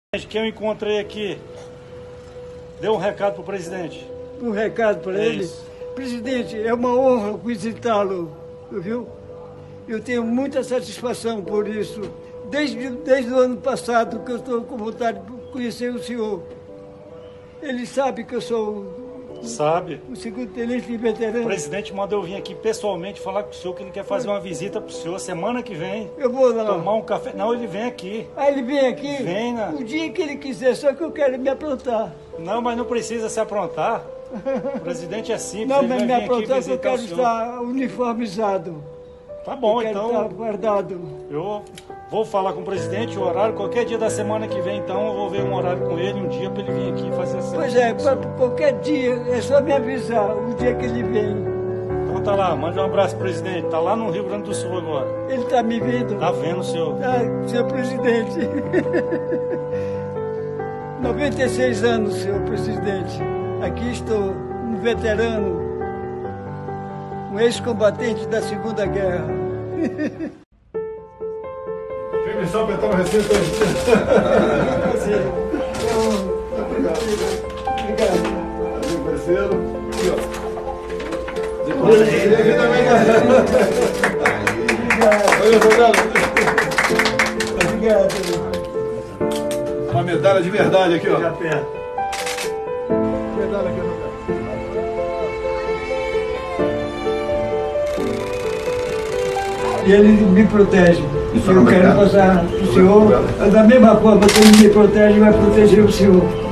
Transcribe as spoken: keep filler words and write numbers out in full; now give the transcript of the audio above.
Que eu encontrei aqui, deu um recado para o presidente. Um recado para É ele? isso. Presidente, é uma honra visitá-lo, viu? Eu tenho muita satisfação por isso. Desde, desde o ano passado que eu estou com vontade de conhecer o senhor. Ele sabe que eu sou Sabe? o segundo tenente O veterano. presidente mandou eu vir aqui pessoalmente falar com o senhor que ele quer fazer uma visita para o senhor semana que vem. Eu vou lá. Tomar um café. Não, ele vem aqui. Ah, ele vem aqui? Vem, né? O dia que ele quiser, só que eu quero me aprontar. Não, mas não precisa se aprontar. O presidente é simples. Não, ele mas vai me vir aqui aprontar que eu visitar quero o senhor. estar uniformizado. Tá bom, eu quero então. estar guardado. Eu vou falar com o presidente o horário. Qualquer dia da semana que vem, então, eu vou ver um horário com ele, um dia para ele vir aqui fazer essa Pois é, visita. pra- qualquer dia, é só me avisar o dia que ele vem. Então tá lá, mande um abraço pro presidente. Tá lá no Rio Grande do Sul agora. Ele está me vendo? Tá vendo o senhor? Ah, senhor presidente. noventa e seis anos, senhor presidente. Aqui estou, um veterano, um ex-combatente da Segunda Guerra. Permissão para entrar no recinto. Obrigado. Obrigado. Amigo parceiro. Aqui, ó. Olha, soldado. Obrigado. Uma medalha de verdade aqui, ó. Fica perto. Medalha aqui, soldado. E ele me protege. Isso, Eu quero obrigado. passar para o senhor, da mesma forma que ele me protege, vai proteger o senhor.